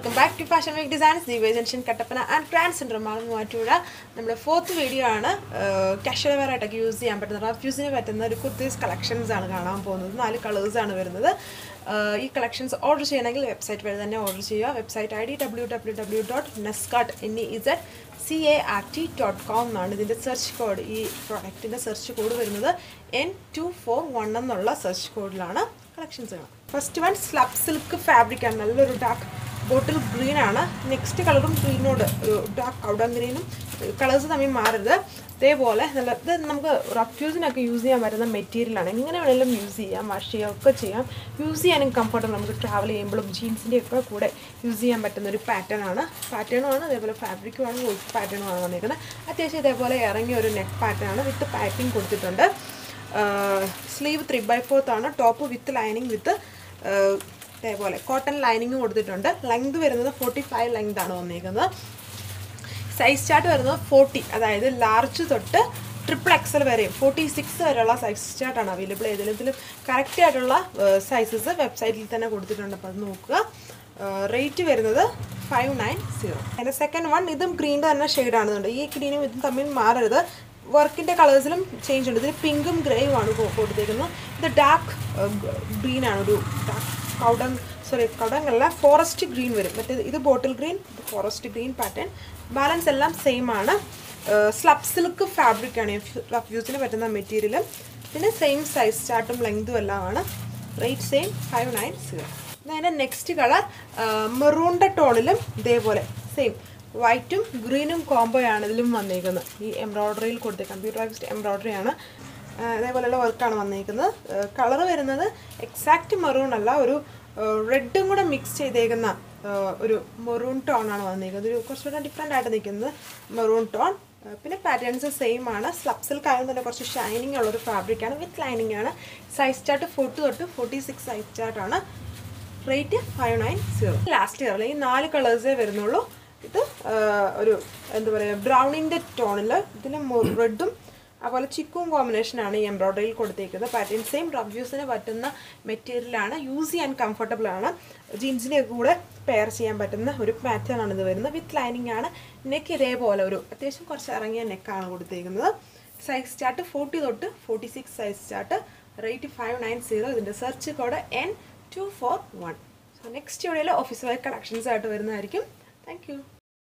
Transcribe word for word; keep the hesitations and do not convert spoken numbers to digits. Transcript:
welcome back to Fashion Week Designs, the Junction Kattapana and Grand Syndrome. Our fourth video is casual wear attack use the refuse the kurtis collections and colors. These collections order the website order website I D w w w dot nescart dot com the search code this product in the search code N two four one ennulla search code lana collections. First one slab silk fabric and a dark bottle green ana next color green node dark powder green colors thammi maarudhu theypole nalla namukku refuse nokku use cheyan varuna material aanu ingane vellam use cheyam wash cheya okke cheyam use cheyanum comfortable namukku travel cheyyumbol jeans inde okke kude use cheyan pattuna oru pattern aanu pattern aanu theypole fabric aanu wool pattern aanu vannikkunna athesham theypole irangi oru neck pattern aanu with piping kodutittunde uh, sleeve three by four aanu top with lining with uh, cotton lining length forty-five length size chart forty large triple X L forty-six size chart available correct sizes website rate five ninety. And the second one is green shade this green with work in the colors change pink and grey the dark uh, green dark powder sorry powder forest green this bottle green the forest green pattern balance ellam same aanu uh, slab silk fabric aanu rough use ine pattuna material then same size chart length ellam aanu rate same five ninety. Then next color uh, maroon tone ilum idepole same white um green um combo aanu idilum vannekkunnu ee embroidery il koduthe computerized embroidery aanu അതേപോലെയുള്ള വർക്കാണ് വന്നിരിക്കുന്നത് colour വരുന്നത് exact maroon അല്ല ഒരു റെഡും കൂടെ mix ചെയ്തേക്കുന്ന ഒരു മെറൂൺ ടോൺ ആണ് വന്നിരിക്കുന്നത് ഒരു കുറച്ചുകൂടെ ഡിഫറെൻ്റ് ആയിട്ട് നിൽക്കുന്നത് മെറൂൺ ടോൺ പിന്നെ പാറ്റേൺസ് സെയിം ആണ് സ്ലബ് സിൽക്ക് ആയതുകൊണ്ട് തന്നെ കുറച്ച് ഷൈനിങ് ഉള്ളൊരു ഫാബ്രിക് ആണ് വിത്ത് ലൈനിങ് ആണ് സൈസ് ചാർട്ട് ഫോർട്ടി തൊട്ട് ഫോർട്ടി സിക്സ് സൈസ് ചാർട്ടാണ് rate five nine zero last colour ഈ നാല് കളേഴ്സേ വരുന്നുള്ളൂ ഇത് ഒരു എന്താ പറയുക ബ്രൗണിൻ്റെ ടോണിൽ ഇതിൽ റെഡും അതുപോലെ ചിക്കും കോമ്പിനേഷൻ ആണ് ഈ എംബ്രോയിഡറിയിൽ കൊടുത്തേക്കുന്നത് പാറ്റേൺ സെയിം റഫ് യൂസിന് പറ്റുന്ന മെറ്റീരിയലാണ് യൂസ് ചെയ്യാൻ കംഫർട്ടബിൾ ആണ് ജീൻസിൻ്റെ കൂടെ പെയർ ചെയ്യാൻ പറ്റുന്ന ഒരു പാറ്റേൺ ആണ് ഇത് വരുന്നത് വിത്ത് ലൈനിങ് ആണ് നെക്ക് ഇതേപോലെ ഒരു അത്യാവശ്യം കുറച്ച് ഇറങ്ങിയ നെക്കാണ് കൊടുത്തേക്കുന്നത് സൈസ് ചാർട്ട് ഫോർട്ടി തൊട്ട് forty six size chart rate five nine zero ഇതിൻ്റെ search code N two four one so next വീഡിയോയിൽ ഓഫീസ് വെയർ കളക്ഷൻസ് ആയിട്ട് വരുന്നതായിരിക്കും. Thank U.